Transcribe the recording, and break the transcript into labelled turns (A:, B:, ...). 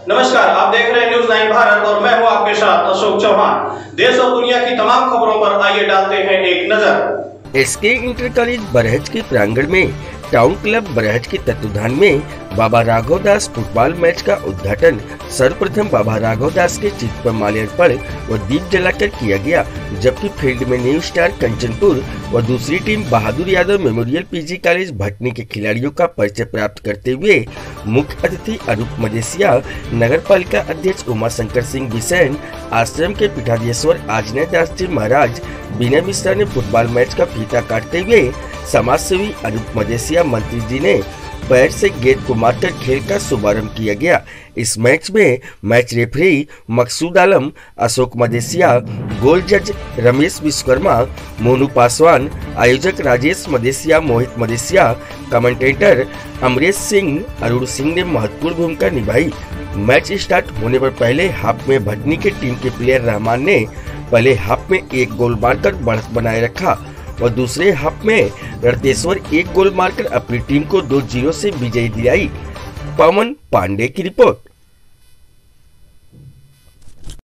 A: नमस्कार, आप देख रहे हैं न्यूज़ 9 भारत और मैं हूं आपके साथ अशोक चौहान। देश और दुनिया की तमाम खबरों पर आइए डालते हैं एक नजर।
B: एसके इंटर कॉलेज बरहेज के प्रांगण में टाउन क्लब बरहेज के तत्वाधान में बाबा राघव दास फुटबॉल मैच का उद्घाटन सर्वप्रथम बाबा राघव दास के चित्र पर माल्यार्पण व दीप जलाकर किया गया, जबकि फील्ड में न्यू स्टार कंचनपुर व दूसरी team Bahadur Yadav memorial PG college Bhatni के खिलाड़ियों का परिचय प्राप्त करते हुए मुख्य अतिथि अनूप मदेसिया, नगर पालिका अध्यक्ष उमा शंकर सिंह बिसेन, आश्रम के पीठाधीश्वर आजनय दास जी महाराज बीना मिश्रा ने फुटबॉल मैच का फीता काटते हुए समाज सेवी अनूप मदेसिया मंत्री जी ने पैर से गेंद को मारकर खेल का शुभारंभ किया गया। इस मैच में match referee Maqsood Alam, Ashok Madesiya, goal जज रमेश विश्वकर्मा, मोनू पासवान, आयोजक राजेश मदेसिया, मोहित मदेसिया, कमेंटेटर अमरेश सिंह, अरुण सिंह ने महत्वपूर्ण भूमिका निभाई। मैच स्टार्ट होने पर पहले हाफ में भटनी के टीम के प्लेयर रहमान ने पहले हाफ में एक गोल मारकर बढ़त बनाए रखा और दूसरे हाफ में रतेश्वर एक गोल मारकर अपनी टीम को 2-0 से विजयी दिलाई। पवन पांडे की रिपोर्ट।